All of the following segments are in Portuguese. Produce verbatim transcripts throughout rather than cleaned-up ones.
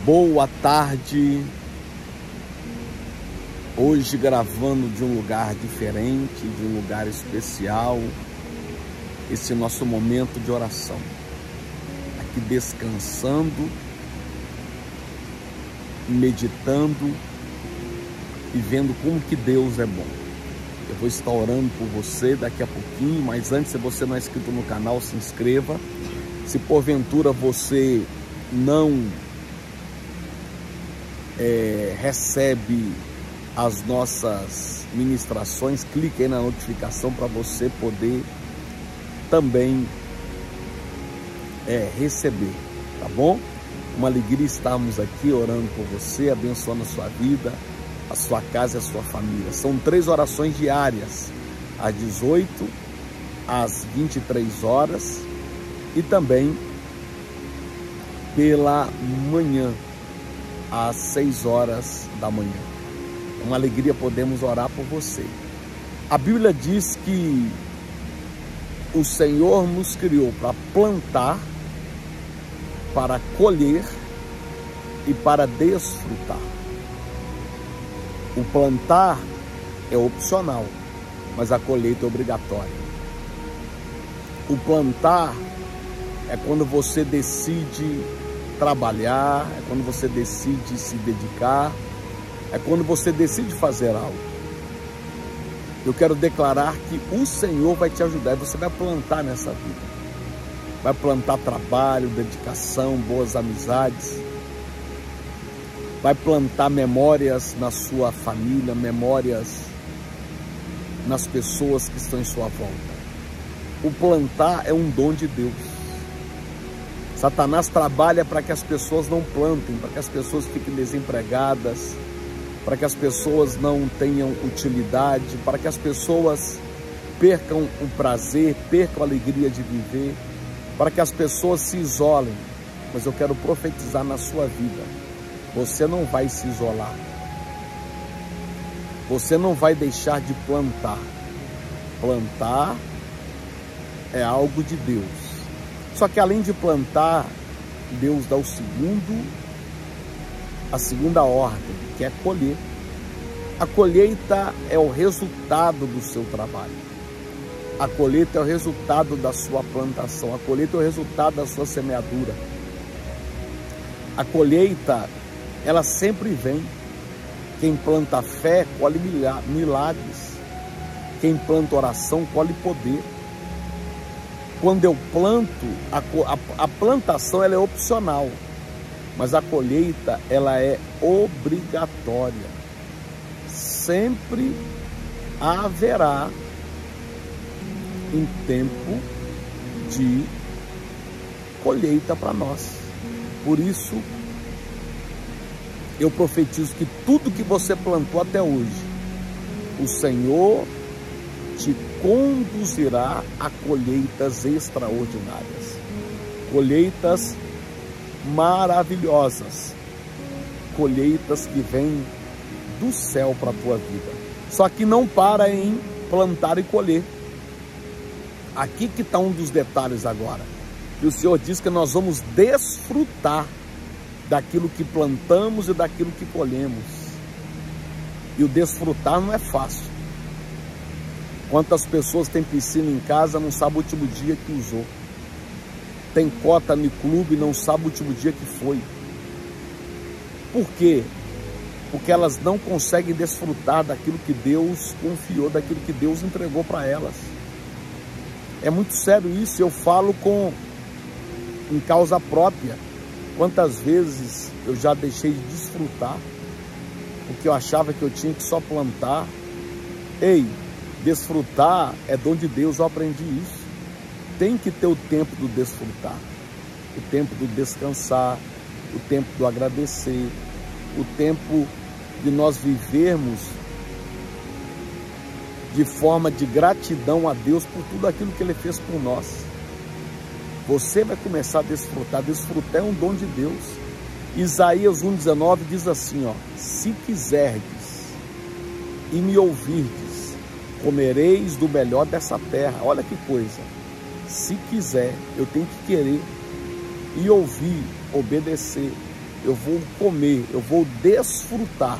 Boa tarde. Hoje gravando de um lugar diferente, de um lugar especial. Esse nosso momento de oração. Aqui descansando, meditando e vendo como que Deus é bom. Eu vou estar orando por você daqui a pouquinho, mas antes, se você não é inscrito no canal, se inscreva. Se porventura você não é, recebe as nossas ministrações, clique aí na notificação para você poder também é, receber, tá bom? Uma alegria estarmos aqui orando por você, abençoando a sua vida, a sua casa e a sua família. São três orações diárias, às dezoito, às vinte e três horas e também pela manhã, às seis horas da manhã. É uma alegria podermos orar por você. A Bíblia diz que o Senhor nos criou para plantar, para colher e para desfrutar. O plantar é opcional, mas a colheita é obrigatória. O plantar é quando você decide trabalhar, é quando você decide se dedicar, é quando você decide fazer algo. Eu quero declarar que o Senhor vai te ajudar e você vai plantar nessa vida. Vai plantar trabalho, dedicação, boas amizades. Vai plantar memórias na sua família, memórias nas pessoas que estão em sua volta. O plantar é um dom de Deus. Satanás trabalha para que as pessoas não plantem, para que as pessoas fiquem desempregadas, para que as pessoas não tenham utilidade, para que as pessoas percam o prazer, percam a alegria de viver, para que as pessoas se isolem. Mas eu quero profetizar na sua vida. Você não vai se isolar. Você não vai deixar de plantar. Plantar é algo de Deus. Só que além de plantar, Deus dá o segundo, a segunda ordem, que é colher. A colheita é o resultado do seu trabalho. A colheita é o resultado da sua plantação. A colheita é o resultado da sua semeadura. A colheita, ela sempre vem. Quem planta fé, colhe milagres. Quem planta oração, colhe poder. Quando eu planto, a, a, a plantação ela é opcional, mas a colheita ela é obrigatória. Sempre haverá um tempo de colheita para nós. Por isso, eu profetizo que tudo que você plantou até hoje, o Senhor te conduzirá a colheitas extraordinárias, colheitas maravilhosas, colheitas que vêm do céu para a tua vida. Só que não para em plantar e colher. Aqui que está um dos detalhes agora. E o Senhor diz que nós vamos desfrutar daquilo que plantamos e daquilo que colhemos. E o desfrutar não é fácil. Quantas pessoas têm piscina em casa, não sabe o último dia que usou. Tem cota no clube, não sabe o último dia que foi. Por quê? Porque elas não conseguem desfrutar daquilo que Deus confiou, daquilo que Deus entregou para elas. É muito sério isso, eu falo com em causa própria. Quantas vezes eu já deixei de desfrutar, porque eu achava que eu tinha que só plantar. Ei, desfrutar é dom de Deus, eu aprendi isso. Tem que ter o tempo do desfrutar, o tempo do descansar, o tempo do agradecer, o tempo de nós vivermos de forma de gratidão a Deus por tudo aquilo que Ele fez por nós. Você vai começar a desfrutar. Desfrutar é um dom de Deus. Isaías um, dezenove diz assim, ó: se quiserdes e me ouvirdes, comereis do melhor dessa terra. Olha que coisa. Se quiser, eu tenho que querer e ouvir, obedecer. eu vou comer, eu vou desfrutar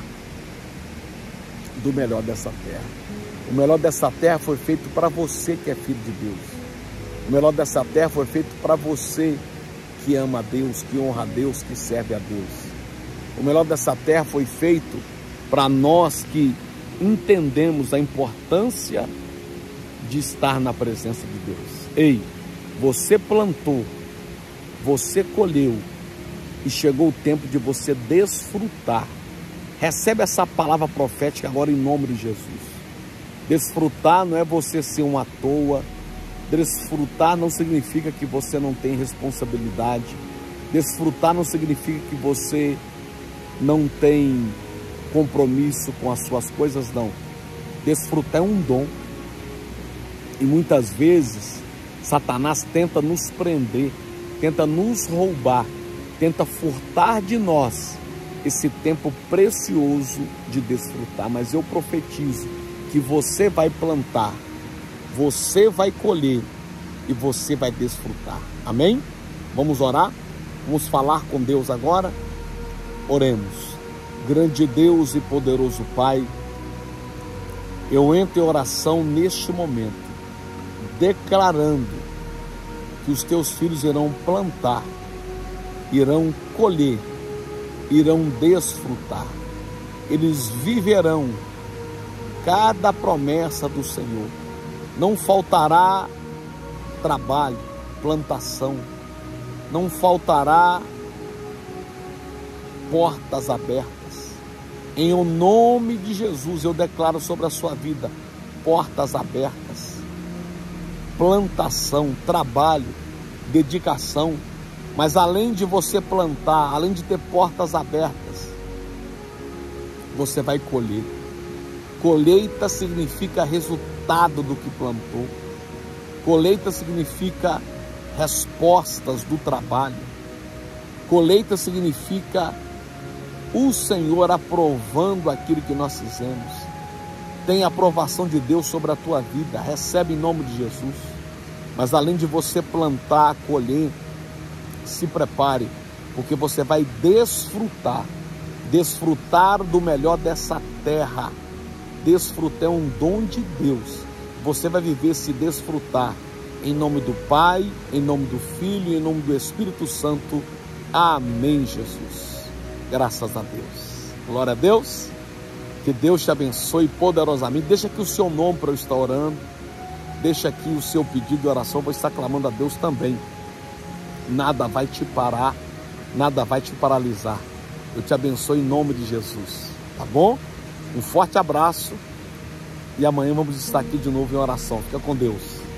do melhor dessa terra. O melhor dessa terra foi feito para você que é filho de Deus. O melhor dessa terra foi feito para você que ama a Deus, que honra a Deus, que serve a Deus. O melhor dessa terra foi feito para nós que entendemos a importância de estar na presença de Deus. Ei, você plantou, você colheu e chegou o tempo de você desfrutar. Recebe essa palavra profética agora em nome de Jesus. Desfrutar não é você ser um à toa. Desfrutar não significa que você não tem responsabilidade. Desfrutar não significa que você não tem compromisso com as suas coisas, não. Desfrutar é um dom. E muitas vezes Satanás tenta nos prender, tenta nos roubar, tenta furtar de nós esse tempo precioso de desfrutar. Mas eu profetizo que você vai plantar, você vai colher e você vai desfrutar. Amém? Vamos orar? Vamos falar com Deus agora? Oremos. Grande Deus e poderoso Pai, eu entro em oração neste momento, declarando que os teus filhos irão plantar, irão colher, irão desfrutar. Eles viverão cada promessa do Senhor. Não faltará trabalho, plantação, não faltará portas abertas. Em o nome de Jesus eu declaro sobre a sua vida portas abertas, plantação, trabalho, dedicação. Mas além de você plantar, além de ter portas abertas, você vai colher. Colheita significa resultado do que plantou. Colheita significa respostas do trabalho. Colheita significa o Senhor aprovando aquilo que nós fizemos. Tem a aprovação de Deus sobre a tua vida. Recebe em nome de Jesus. Mas além de você plantar, colher, se prepare, porque você vai desfrutar. Desfrutar do melhor dessa terra. Desfrutar é um dom de Deus. Você vai viver se desfrutar. Em nome do Pai, em nome do Filho, em nome do Espírito Santo. Amém, Jesus. Graças a Deus. Glória a Deus. Que Deus te abençoe poderosamente. Deixa aqui o seu nome para eu estar orando. Deixa aqui o seu pedido de oração. Eu vou estar clamando a Deus também. Nada vai te parar. Nada vai te paralisar. Eu te abençoe em nome de Jesus. Tá bom? Um forte abraço. E amanhã vamos estar aqui de novo em oração. Fica com Deus.